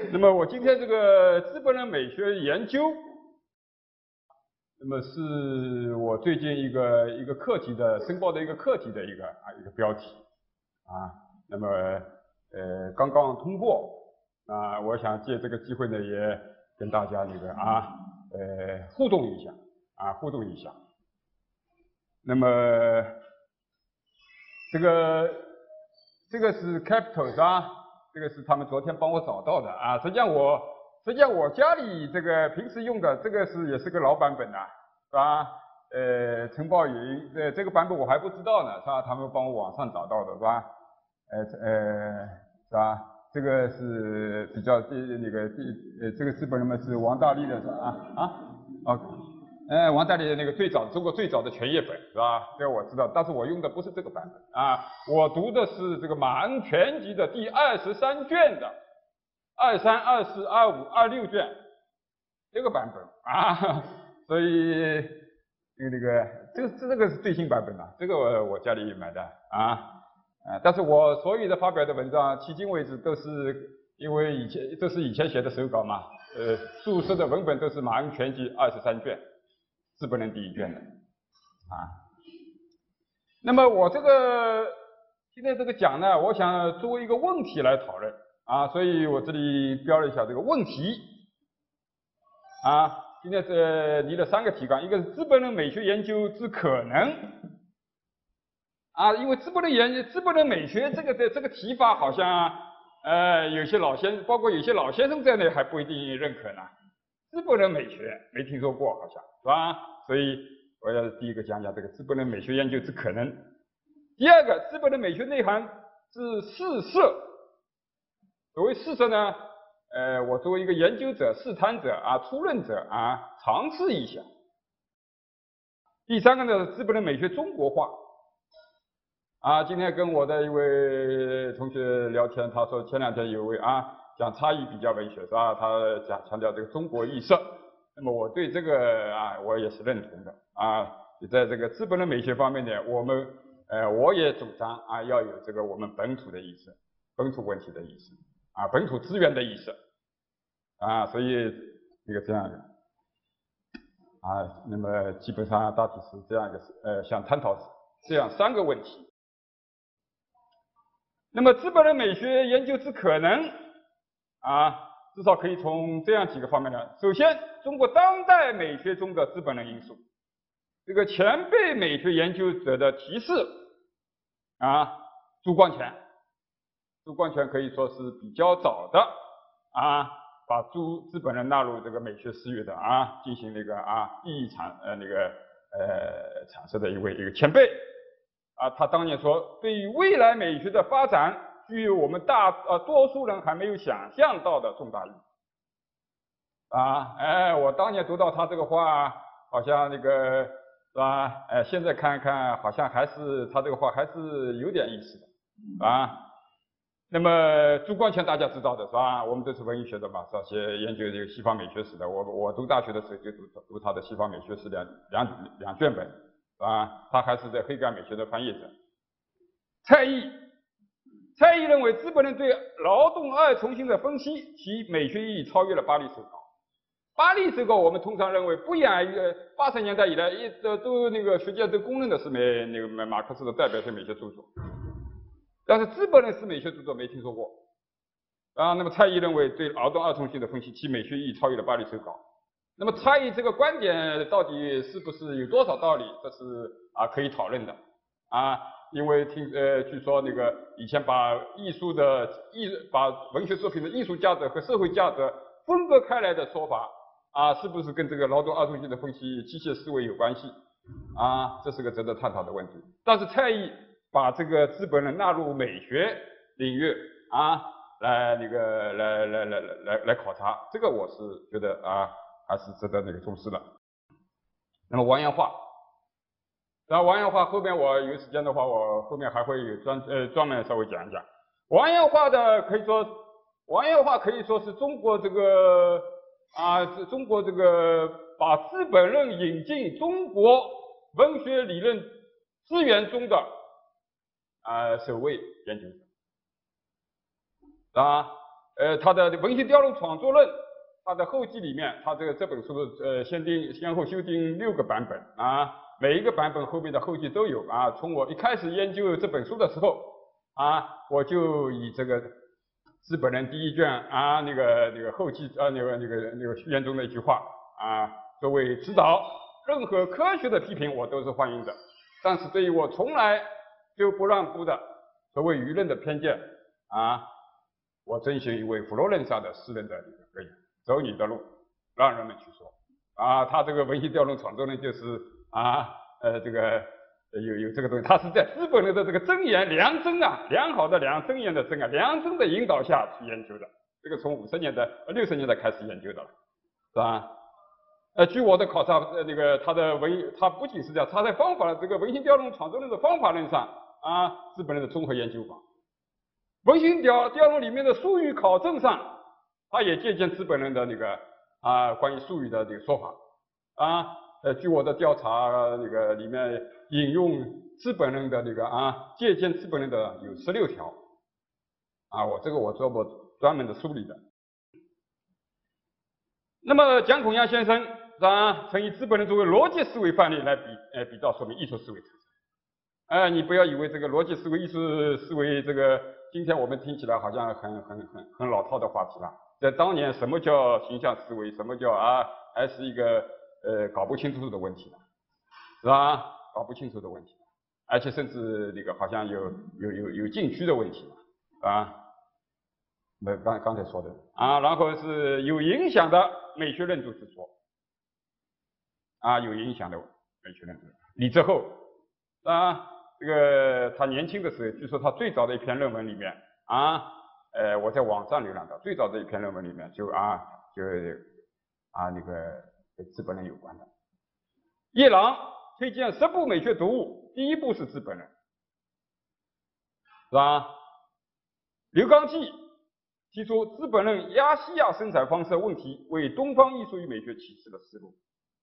那么我今天这个资本论美学研究，那么是我最近一个课题的申报的一个课题的一个标题啊。那么刚刚通过啊，我想借这个机会呢，也跟大家那个互动一下互动一下。那么这个是 Capital 是吧？这个是他们昨天帮我找到的啊。实际上我家里这个平时用的这个也是个老版本啊，是吧？晨报云这个版本我还不知道呢，是吧？他们帮我网上找到的是吧？是吧？这个是比较这个资本人们是王大力的是吧？王大力的那个中国最早的全页本是吧？这个我知道，但是我用的不是这个版本啊，我读的是这个马恩全集的第23卷的23、24、25、26卷这个版本啊，所以这个是最新版本的，这个我家里买的但是我所有的发表的文章，迄今为止都是因为这是以前写的手稿嘛，注释的文本都是马恩全集23卷。资本论第1卷的那么我今天这个讲呢，我想作为一个问题来讨论所以我这里标了一下这个问题今天拟了3个提纲，一个是资本论美学研究之可能因为资本论美学这个提法好像有些包括有些老先生在内还不一定认可呢。资本论美学没听说过，好像是吧？所以我要第一个讲讲这个资本论美学研究之可能。第二个，资本论美学内涵之试色。所谓试色呢，我作为一个研究者、试探者初论者尝试一下。第三个呢，资本论美学中国化。今天跟我的一位同学聊天，他说前2天有位讲差异比较文学是吧？他强调这个中国意识，那么我对这个我也是认同的在这个资本论美学方面呢，我也主张要有这个我们本土的意识，本土问题的意识本土资源的意识所以这样的那么基本上大体是这样一个想探讨这样3个问题。那么资本论美学研究之可能至少可以从这样几个方面呢。首先，中国当代美学中的资本论因素，这个前辈美学研究者的提示朱光潜可以说是比较早的把资本论纳入这个美学思维的进行那个意义阐释的一个前辈他当年说，对于未来美学的发展具有我们多数人还没有想象到的重大意义我当年读到他这个话，好像是吧？现在看看，好像还是他这个话还是有点意思的那么朱光潜大家知道的是吧？我们都是文艺学的嘛，是吧？研究这个西方美学史的。我读大学的时候就读他的西方美学史两卷本，是吧？他还是在黑格尔美学的翻译者。蔡意认为，资本论对劳动二重性的分析，其美学意义超越了巴黎手稿。巴黎手稿我们通常认为不亚于80年代以来都学界都公认的是马克思的代表性美学著作。但是资本论是美学著作没听说过那么蔡意认为对劳动二重性的分析，其美学意义超越了巴黎手稿。那么蔡意这个观点到底是不是有多少道理，这是可以讨论的因为据说以前把文学作品的艺术价值和社会价值分割开来的说法是不是跟这个劳动二重性的分析机械思维有关系这是个值得探讨的问题。但是蔡意把这个资本论纳入美学领域来考察，这个我是觉得还是值得重视的。那么王阳化，然后王阳化后面我有时间的话，我后面还会有专门稍微讲一讲。王阳化可以说是中国把资本论引进中国文学理论资源中的首位研究者他的《文学调论创作论》，他的后记里面，他这本书先后修订6个版本啊，每一个版本后面的后记都有啊。从我一开始研究这本书的时候啊，我就以这个《资本论》第1卷啊那个后记那个序言中的一句话啊作为指导，任何科学的批评我都是欢迎的，但是对于我从来就不让步的所谓舆论的偏见啊，我遵循一位佛罗伦萨的诗人的格言：走你的路，让人们去说。啊，他这个文学调论创作论就是这个有这个东西，他是在资本论的这个真言良真啊，良好的良，真言的真啊，良真的引导下去研究的。这个从50年代、60年代开始研究的了，是吧？据我的考察，他不仅是这样，他在方法这个文学调论创作论的方法论上啊，资本论的综合研究法。文学调论里面的术语考证上，他也借鉴资本论的关于术语的这个说法啊。据我的调查，里面引用资本论的借鉴资本论的有16条啊，我做过专门的梳理的。那么蒋孔阳先生曾以资本论作为逻辑思维范例来比照说明艺术思维特征。你不要以为这个逻辑思维、艺术思维这个今天我们听起来好像很老套的话题了。在当年，什么叫形象思维？什么叫还是一个搞不清楚的问题了，是吧？搞不清楚的问题，而且甚至好像有禁区的问题啊。刚才说的啊，然后是有影响的美学论著之说啊，有影响的美学论著。李泽厚啊，他年轻的时候，据说他最早的一篇论文里面我在网上浏览到最早的一篇论文里面跟资本论有关的。叶朗推荐10部美学读物，第1部是《资本论》，是吧？刘刚纪提出《资本论》亚细亚生产方式问题为东方艺术与美学启示的思路。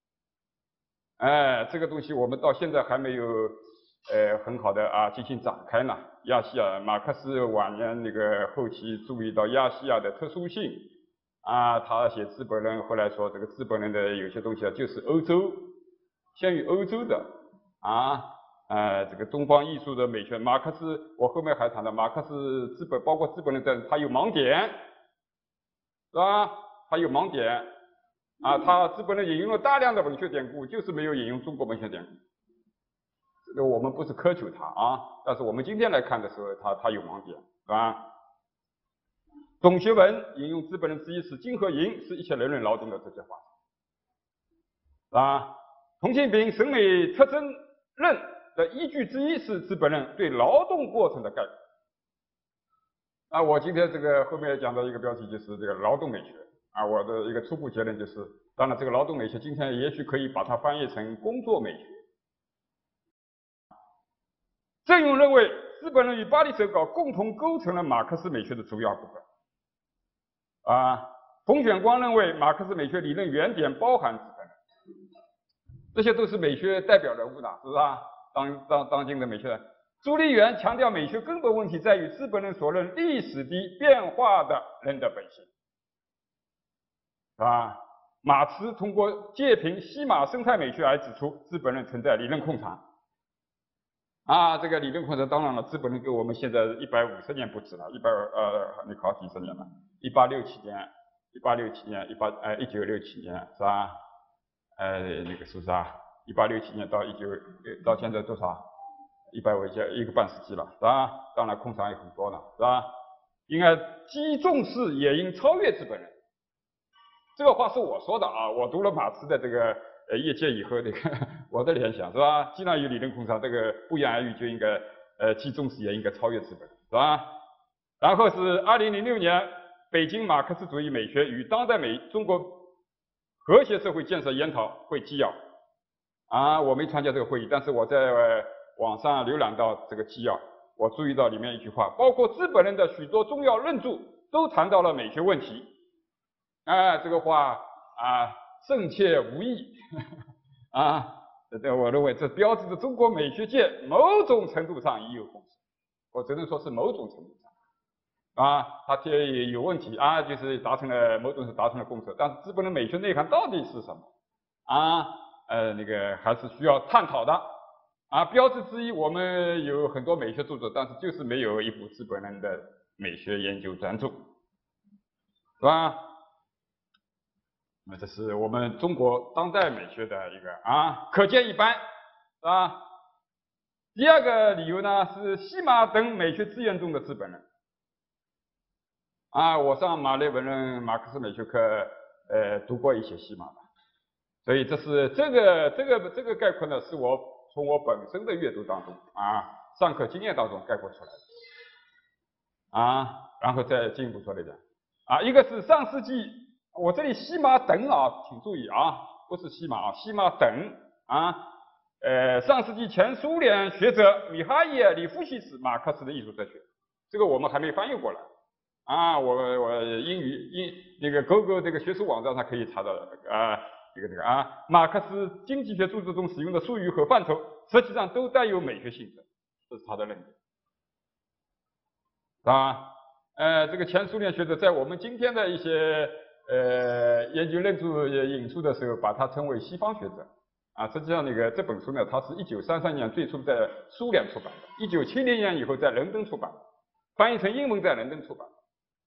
这个东西我们到现在还没有很好的进行展开呢。亚细亚，马克思晚年后期注意到亚细亚的特殊性他写《资本论》，后来说这个《资本论》的有些东西就是欧洲先于欧洲的这个东方艺术的美学。马克思，我后面还谈到马克思包括《资本论》它有盲点，是吧？它有盲点他《资本论》引用了大量的文学典故，就是没有引用中国文学典故。我们不是苛求他但是我们今天来看的时候，他有盲点，是吧？董学文引用《资本论》之一是金和银是一切人类劳动的这些话，是吧？童庆炳审美特征论的依据之一是《资本论》对劳动过程的概括。我今天后面讲的一个标题就是这个劳动美学我的一个初步结论就是，当然这个劳动美学今天也许可以把它翻译成工作美学。郑勇认为，《资本论》与巴黎手稿共同构成了马克思美学的主要部分。冯选光认为，马克思美学理论原点包含资本论，这些都是美学代表人物的，是吧？当今的美学人。朱立元强调，美学根本问题在于资本论所论历史的变化的人的本性，是吧？马茨通过借凭西马生态美学而指出，资本论存在理论空场。这个理论空场，当然了，资本论跟我们现在150年不止了，你好几十年了，1867年，1967年是吧？是不是1867年到现在多少？1个半世纪了，是吧？当然空场也很多了，是吧？应该既重视也应超越资本论。这个话是我说的我读了马茨的这个业界以后我的联想，是吧？既然有理论空场，这个不言而喻就应该既重视也应该超越资本，是吧？然后是2006年北京马克思主义美学与当代中国和谐社会建设研讨会纪要我没参加这个会议，但是我在网上浏览到这个纪要，我注意到里面一句话，包括资本论的许多重要论著都谈到了美学问题。这个话胜切无益我认为这标志着中国美学界某种程度上已有共识，我只能说是某种程度上。 它有问题啊，就是某种是达成了共识，但是资本的美学内涵到底是什么那个还是需要探讨的标志之一，我们有很多美学著作，但是就是没有一部资本人的美学研究专著，是吧？那这是我们中国当代美学的一个可见一斑，是吧？第二个理由呢是西马等美学资源中的资本人我上马列文论马克思美学课读过一些西马的，所以这是这个概括呢是我从我本身的阅读当中上课经验当中概括出来的然后再进一步说了一点一个是上世纪，我这里西马等请注意不是西马西马等上世纪前苏联学者米哈伊尔·里夫西茨马克思的艺术哲学，这个我们还没翻译过来我英语那个狗狗这个学术网站上可以查到的马克思经济学著作中使用的术语和范畴，实际上都带有美学性质，这是他的论点这个前苏联学者在我们今天的一些研究论著引述的时候，把它称为西方学者实际上这本书呢，它是1933年最初在苏联出版的，1970年以后在伦敦出版，翻译成英文在伦敦出版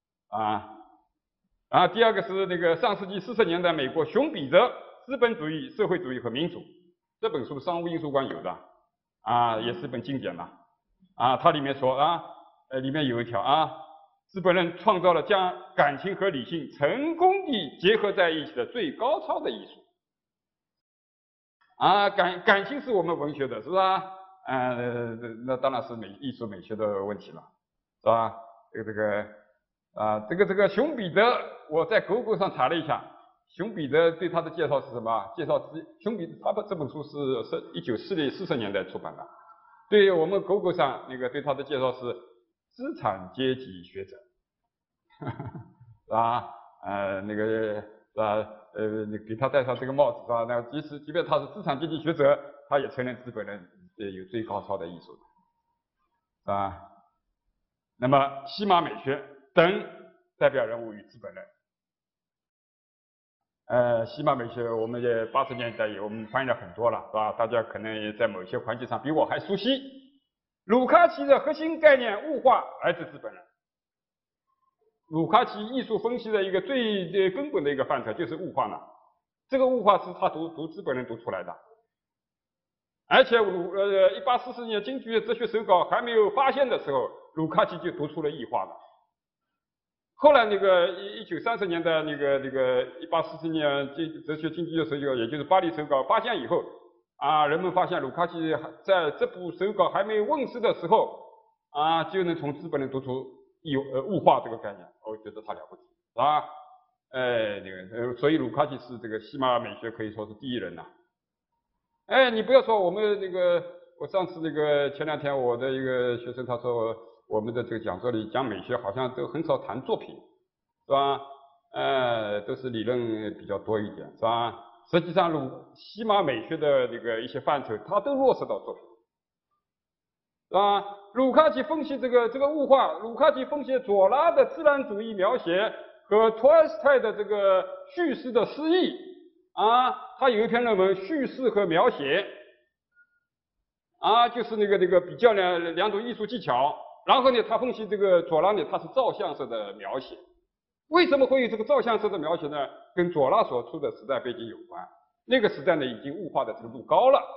第二个是那个上世纪40年代美国熊彼泽《资本主义、社会主义和民主》这本书，商务印书馆有的也是一本经典了它里面说里面有一条资本人创造了将感情和理性成功地结合在一起的最高超的艺术感情是我们文学的，是吧？那当然是艺术美学的问题了，是吧？这个熊彼得，我在狗狗上查了一下，熊彼得对他的介绍是什么？介绍熊彼得他的这本书是1940年代出版的，对我们狗狗上对他的介绍是资产阶级学者，是吧？是吧？你给他戴上这个帽子，是吧？那即便他是资产阶级学者，他也承认资本人有最高超的艺术，是吧？那么西马美学等代表人物与资本人，西马美学我们也80年代我们翻译了很多了，是吧？大家可能也在某些环节上比我还熟悉。鲁卡奇的核心概念物化来自资本人。鲁卡奇艺术分析的一个最根本的一个范畴就是物化呢，这个物化是他读资本人读出来的，而且1844年京剧哲学手稿还没有发现的时候，鲁卡奇就读出了异化了。后来1930年代1844年哲学经济学手稿，也就是巴黎手稿发现以后人们发现鲁卡奇在这部手稿还没问世的时候就能从资本人读出物化这个概念，我觉得他了不起，是吧？所以鲁卡奇是这个西马美学可以说是第一人呐。你不要说我们我上次前2天我的一个学生他说我们的这个讲座里讲美学好像都很少谈作品，是吧？都是理论比较多一点，是吧？实际上西马美学的一些范畴，它都落实到作品。鲁卡奇分析这个物化，鲁卡奇分析左拉的自然主义描写和托尔斯泰的这个叙事的诗意他有一篇论文《叙事和描写》就是比较两种艺术技巧，然后呢，他分析左拉呢，它是照相式的描写，为什么会有这个照相式的描写呢？跟左拉所处的时代背景有关，那个时代呢已经物化的程度高了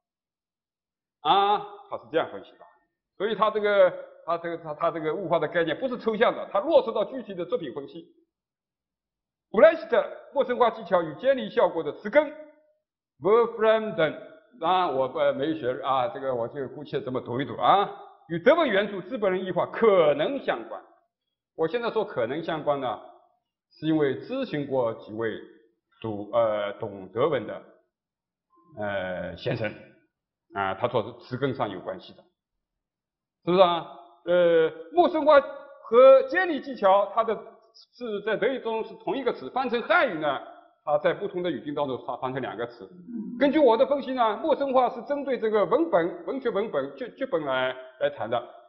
他是这样分析的。所以他这个物化的概念不是抽象的，它落实到具体的作品分析。布莱希特陌生化技巧与监理效果的词根 Wolfram Dunn 我没学这个我就姑且这么读一读与德文原著资本人异化可能相关。我现在说可能相关呢，是因为咨询过几位懂德文的先生他说是词根上有关系的，是不是陌生化和监理技巧，它是在德语中是同一个词，翻成汉语呢，它在不同的语境当中它翻成2个词。根据我的分析呢，陌生化是针对这个文学文本剧本来谈的，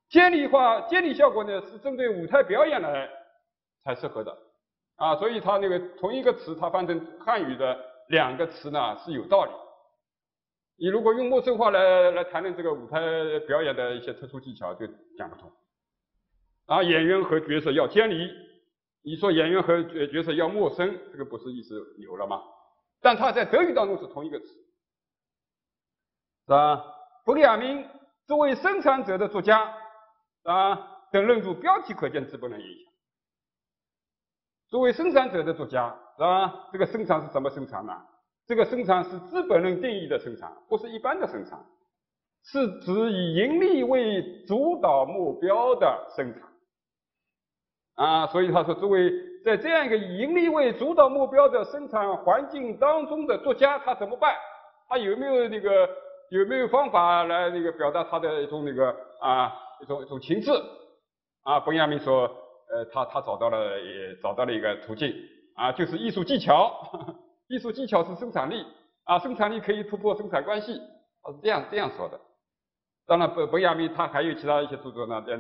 监理效果呢是针对舞台表演来才适合的啊，所以它那个同一个词，它翻成汉语的两个词呢是有道理。你如果用陌生话来谈论这个舞台表演的一些特殊技巧，就讲不通。啊，演员和角色要监理，你说演员和角色要陌生，这个不是意思有了吗？但它在德语当中是同一个词，是吧？本雅明作为生产者的作家啊，等论著标题可见资本论影响。作为生产者的作家，是吧？这个生产是什么生产呢？这个生产是资本论定义的生产，不是一般的生产，是指以盈利为主导目标的生产。啊，所以他说，作为在这样一个以盈利为主导目标的生产环境当中的作家，他怎么办？他有没有方法来表达他的一种一种情志？啊，本雅明说，他找到了一个途径啊，就是艺术技巧。艺术技巧是生产力啊，生产力可以突破生产关系，他是这样说的。当然，本雅明他还有其他一些著作呢，在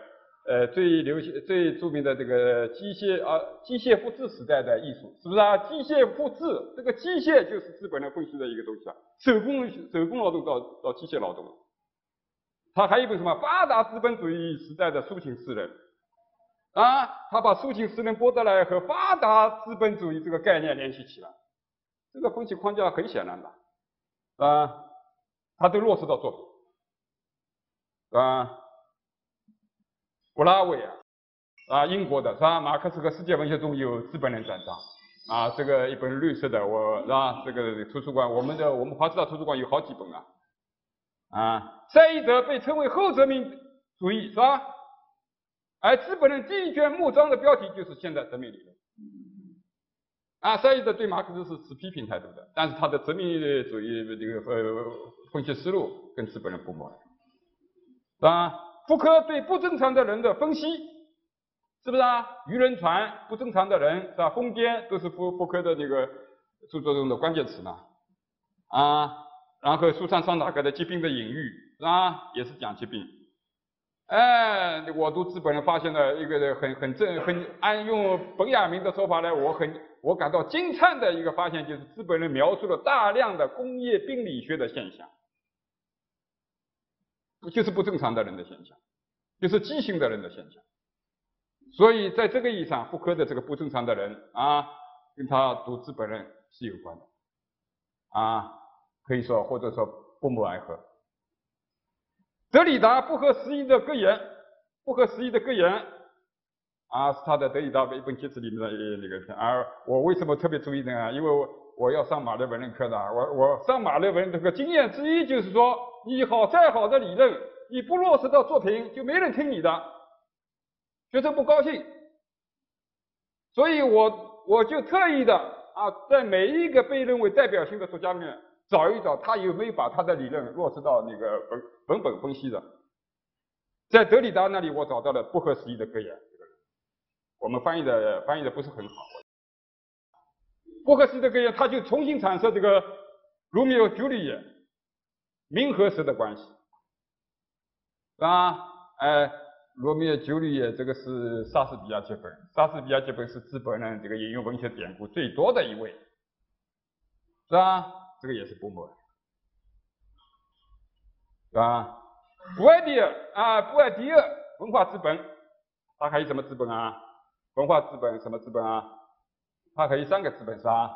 最著名的这个机械复制时代的艺术，是不是啊？机械复制，这个机械就是资本论分析的一个东西啊，手工劳动到机械劳动。他还有一本什么发达资本主义时代的抒情诗人啊，他把抒情诗人波德莱和发达资本主义这个概念联系起来，这个分析框架很显然的啊，他都落实到作品啊。布拉韦啊，英国的是吧？马克思和世界文学中有资本论专章啊，这个一本绿色的，是吧？这个图书馆，我们华师大图书馆有好几本啊。赛义德被称为后殖民主义是吧？而资本论第一卷目章的标题就是现代殖民理论啊。赛义德对马克思是持批评态度的，但是他的殖民主义分析思路跟资本论不谋是吧？福柯对不正常的人的分析，是不是啊？渔人船、不正常的人是吧？疯癫都是福柯的著作中的关键词呢啊。然后苏珊·桑塔格的疾病的隐喻是吧？也是讲疾病。哎，我读资本论发现了一个按用本雅明的说法来，我感到惊叹的一个发现，就是资本论描述了大量的工业病理学的现象。就是不正常的人的现象，就是畸形的人的现象。所以在这个意义上，福柯的这个不正常的人啊，跟他读资本论是有关的啊，可以说或者说不谋而合。德里达不合时宜的格言啊，是他的德里达一本节词里面的那个篇。而我为什么特别注意呢？因为我要上马列文论课的，我上马列文这个经验之一就是说，你再好的理论，你不落实到作品，就没人听你的，学生不高兴。所以我就特意的啊，在每一个被认为代表性的作家里面找一找，他有没有把他的理论落实到那个文本分析的。在德里达那里，我找到了不合时宜的格言。我们翻译的不是很好。不合时宜的格言，他就重新阐释这个罗密欧朱丽叶名和实的关系，是吧？罗密欧朱丽叶这个是莎士比亚剧本，莎士比亚剧本是资本论这个引用文学典故最多的一位，是吧？这个也是不谋，是吧？布埃迪尔文化资本，它还有什么资本啊？文化资本什么资本啊？它还有3个资本是吧？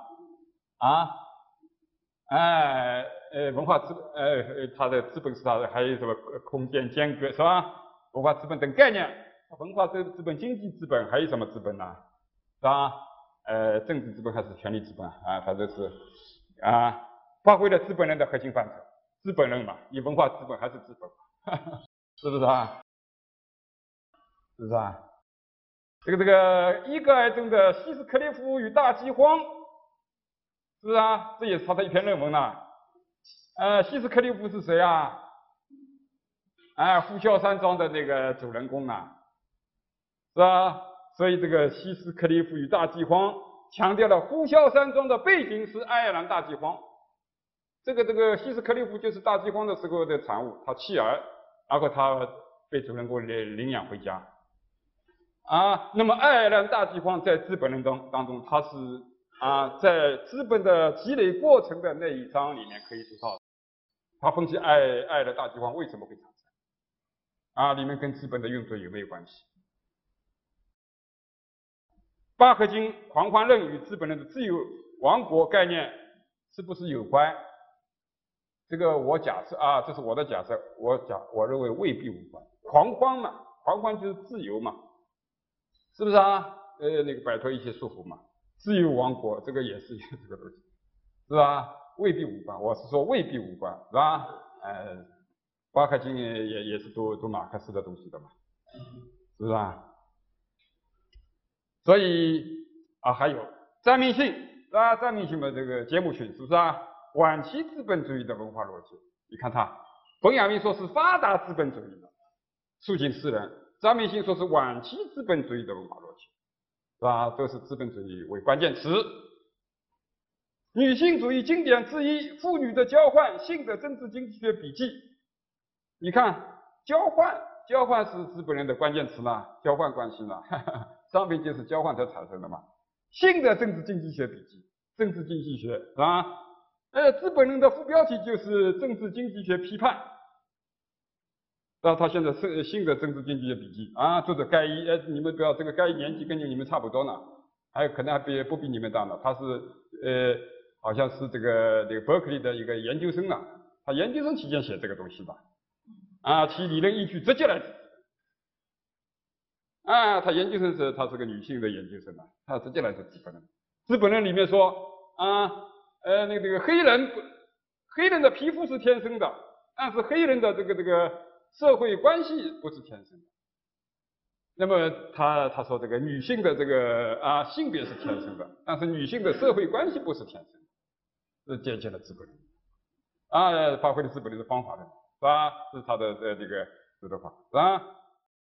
文化资本，它的资本是它的，还有什么空间间隔是吧？文化资本等概念，文化资本、经济资本还有什么资本呢？是吧？政治资本还是权力资本啊？它这是发挥了资本论的核心范畴，资本论嘛，你文化资本还是资本，是不是啊？是不是啊？这个伊格尔中的希斯克利夫与大饥荒，是不是啊？这也是他的一篇论文呐。希斯克利夫是谁啊？呼啸山庄的那个主人公啊，是吧？所以这个希斯克利夫与大饥荒强调了呼啸山庄的背景是爱尔兰大饥荒。这个希斯克利夫就是大饥荒的时候的产物，他弃儿，然后他被主人公领养回家。那么爱尔兰大饥荒在资本论当中，它是在资本的积累过程的那一章里面可以读到，他分析爱尔兰大饥荒为什么会产生，里面跟资本的运作有没有关系？巴赫金狂欢论与资本论的自由王国概念是不是有关？这个我假设这是我的假设，我认为未必无关。狂欢嘛，狂欢就是自由嘛，是不是那个摆脱一些束缚嘛，自由王国这个也是这个东西，是吧？未必无关，我是说未必无关，是吧？巴赫金也是读马克思的东西的嘛，是不是啊？所以还有詹明信詹明信的这个节目群，是不是晚期资本主义的文化逻辑，你看他，本雅明说是发达资本主义的促进私人，詹明信说是晚期资本主义的文化逻辑，是吧？都是资本主义为关键词。女性主义经典之一《妇女的交换：性的政治经济学笔记》，你看交换是资本论的关键词呢，交换关系呢，商品就是交换才产生的嘛。性的政治经济学笔记，政治经济学是吧？资本论的副标题就是政治经济学批判。他现在是新的政治经济学笔记作者盖伊，你们不要这个盖伊年纪跟你们差不多呢，还有可能不比你们大呢，他是好像是这个伯克利的一个研究生了，他研究生期间写这个东西的其理论依据直接来自他研究生他是个女性的研究生他直接来自资本论。资本论里面说那个黑人的皮肤是天生的，但是黑人的这个社会关系不是天生的。那么他说这个女性的这个性别是天生的，但是女性的社会关系不是天生的，是借鉴了资本论发挥了资本论的方法论，是吧？是他的这个指导法，是吧？